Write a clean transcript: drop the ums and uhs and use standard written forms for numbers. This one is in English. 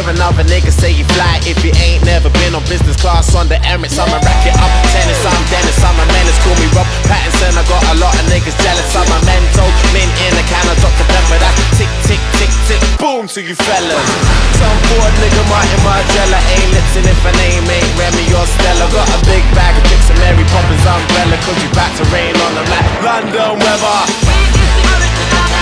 hearing other niggas say you fly if you ain't never been on business class on the Emirates. I'm a racket, I'm tennis, I'm Dennis, I'm a menace. Call me Rob Pattinson, I got a lot of niggas jealous. I'm a mental, mint in a can of Dr. Pepper. That's tick, tick, tick, tick, boom to you fellas. Some bored nigga Martin Margiela ain't lipsin' if her name ain't Remy or Stella. Got a big bag of tricks and Mary Poppins umbrella, cause you back to rain on them like London weather.